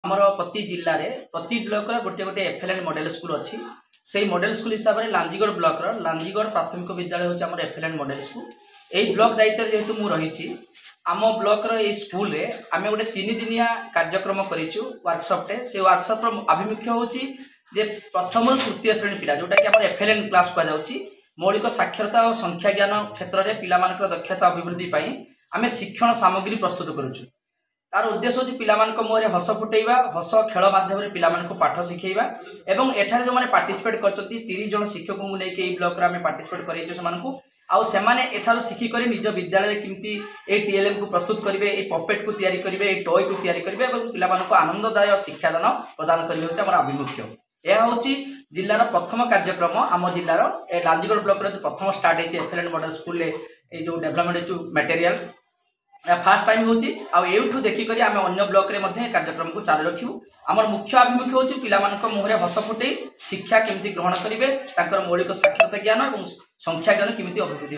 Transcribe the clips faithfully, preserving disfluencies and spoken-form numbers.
आमर प्रति जिले में प्रति ब्लॉक गोटे गोटे एफएलएन मॉडल स्कूल अच्छी से मॉडल स्कूल हिसाब से लांजीगढ़ ब्लॉक लांजीगढ़ प्राथमिक विद्यालय हूँ आम एफएलएन मॉडल स्कूल यही ब्लॉक दायित्व जेहेतु मुझे रही आम ब्लॉक स्कूल रे आम गोटे तीन दिनिया कार्यक्रम करूँ वर्कशॉप से वर्कशॉप आभिमुख्य हूँ जे प्रथम तृतीय श्रेणी पिला जोटा कि आम एफएलएन क्लास कहुच्छी मौलिक साक्षरता और संख्या ज्ञान क्षेत्र में पिला दक्षता अभिवृद्धि आम शिक्षण सामग्री प्रस्तुत करुचु तार उद्देश्य हूँ पिला मुहर हस फुटेवा हस खेल मध्यम पिला पाठ शिखेवा एवं एठार जो मैंने पार्टिसिपेट कर तीस जन शिक्षक को लेकिन ब्लॉक में पार्टिसिपेट कर आउ सेमाने एठार शिखिक निज विद्यालय केमती ए टीएलएम को प्रस्तुत करेंगे ये पपेट को तैयारी करेंगे ये टॉय को तैयारी करेंगे और पिला आनंददायक शिक्षादान प्रदान करेंगे आम आभिमुख्य यह हूँ जिलार प्रथम कार्यक्रम आम जिलार लांजीगढ़ ब्लॉक प्रथम स्टार्ट होती एफएलएन मॉडल स्कूल जो डेवलपमेंट जो मटेरियल्स फास्ट टाइम होठू देखिक आम अन्य ब्लॉक में कार्यक्रम को चालू रखू आम मुख्य आभिमुख्य हूँ पिला मुहर हस फुटे शिक्षा केमती ग्रहण करेंगे मौलिक साक्षरता ज्ञान और संख्या ज्ञान केमती अभिवृद्धि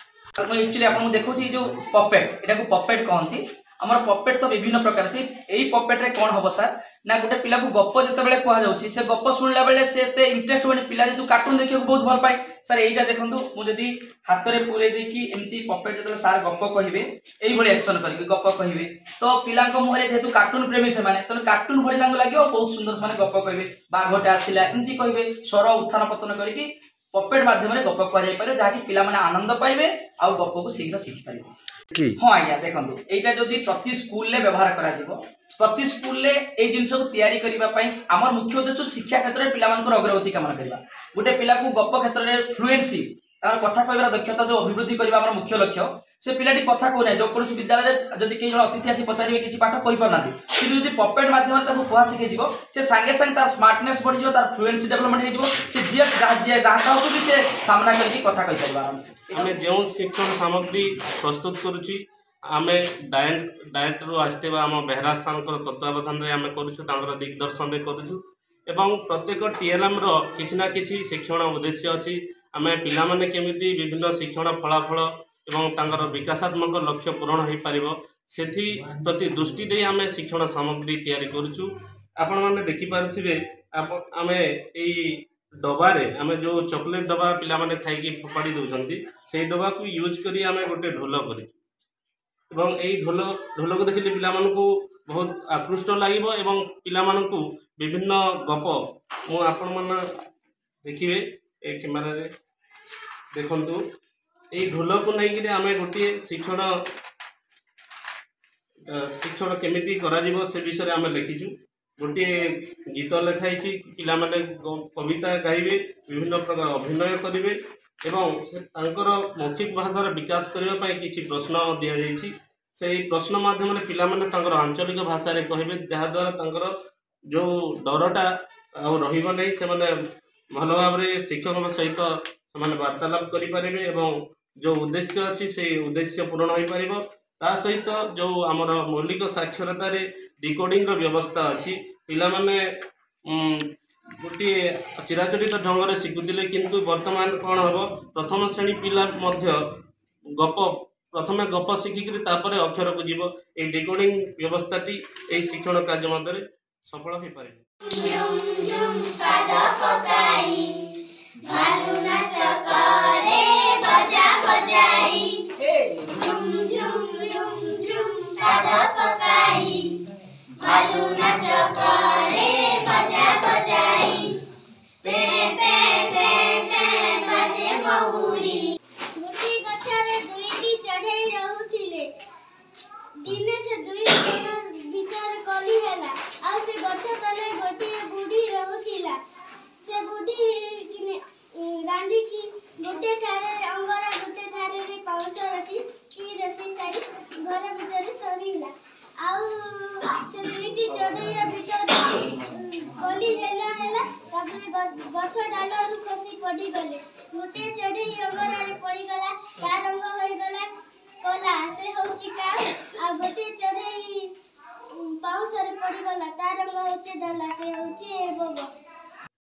हम एक्चुअली आपको देखो जो पपेट यहाँ पपेट कहती आम पपेट तो विभिन्न प्रकार अच्छी यही पपेट रे कौन हम सार ना गोटे पिला को गप जिते कहुच्छी से गप शुणला बेले से इंटरेस्ट हुए पिला जो कार्टून देखा बहुत भल पाए सर यहीटा देखो मुझे हाथ में पूरे देकी एमती पपेट जो सार गप कहे यही एक्शन करके गप कहे तो पिला मुहर जेहतु कार्टून प्रेमी से तो कार्टून भली लगे बहुत सुंदर से गप कहे बाघटे आसला एमती कहे स्वर उत्थान पतन करके पपेट मध्यम गप कह जहाँकि पिला आनंद पाइबे आ गप को शीघ्र शिखिपारे हाँ आज्ञा देखो यहाँ जदि प्रति स्कूल व्यवहार करा प्रति स्कूल जिनस को तैयारी करने आम मुख्य उद्देश्य शिक्षा क्षेत्र में पिला अग्रगति कामना करवा गोटे पिला को गप क्षेत्र में फ्लुएंसी तार कथा कहर दक्षता जो अभिवृद्धि करवा आम मुख्य लक्ष्य से पिलाटी कथा कहना जो कौन विद्यालय जब कई जन अतिथि आसी पचारे किसी पाठ कही पारना कि पपेट मध्यम कह शिखी से सागे सागे तार स्मार्टनेस बढ़ तार फ्लुएंसी डेवलपमेंट हो जहाँ भी से सामना करके कथा कही पार आराम से आम जो शिक्षण सामग्री प्रस्तुत करुच्ची आमे डायट डायट रु आसते आम बेहरा सार तत्वावधान आम कर दिग्दर्शन करुचु एवं प्रत्येक टीएलएम रो किछि ना किछि शिक्षण उद्देश्य अच्छी आम पिला माने केमिति विभिन्न शिक्षण फलाफल एवं तांकर विकासात्मक लक्ष्य पूरण हो पार से प्रति दृष्टि दे आम शिक्षण सामग्री तैयारी करुचु आपण माने देखि पारुथिबे आम एई डबारे आम जो चॉकलेट डबा पिला माने खाइकी फोपाड़ी दउछंती से डबा को यूज करी आम गोटे ढोल करी एवं यही ढोल ढोल को देखिले पिला मानकु बहुत आकृष्ट लागिबो एवं पिला मानकु विभिन्न गप मु आपण मन देखिबे ए कैमरा रे देखंतु यही ढोल को नहीं कि आम गोटे शिक्षण शिक्षण केमिति करा जीवो से विषय आम लिखिचु गोटे गीत लिखाई पिला माने कविता गाइबे विभिन्न प्रकार अभिनय करेंगे एवं मौखिक भाषार विकास करने किसी प्रश्न दि जाइए से प्रश्न माध्यम पिला माने तांकर आंचलिक भाषा रे कहबे जहाद्वारा तांकर जो डरटा रहिबो नै से माने भल भाव में शिक्षक सहित से वार्तालाप करेंगे एवं जो उद्देश्य अच्छी से उद्देश्य पूरण हो पार ता सहित जो आमर मौलिक साक्षरता डिकोडिंग व्यवस्था अच्छी पिला माने गोटे चिराचरित ढंग से शिखुले किंतु वर्तमान कौन हम प्रथम श्रेणी पिला मध्य गप प्रथम गप शिखिक अक्षर को जीव ये डिकोडिंग व्यवस्था टी शिक्षण कार्य मध्य सफल हो पारे दिने से दुई जन भीतर कली हैला आ से गछ तले गोटी बुढ़ी रहउथिला से बुढ़ी किने रांडी की गोटे थारे अंगरा गोटे थारे रे पाउस रखी की रसी सारी घर भीतर सरीला आउ से दुईटी चढ़ई रा भीतर कली हैला हैला तापरे गछ डाल रु खसी पड़ी गले गोटे चढ़ई अंगरा रे पड़ी गला तार रंग होई गला कला से होची का आ गोटे चढ़ई पाउस रे पड़ी गला तार रंग होचे धला से होचे बग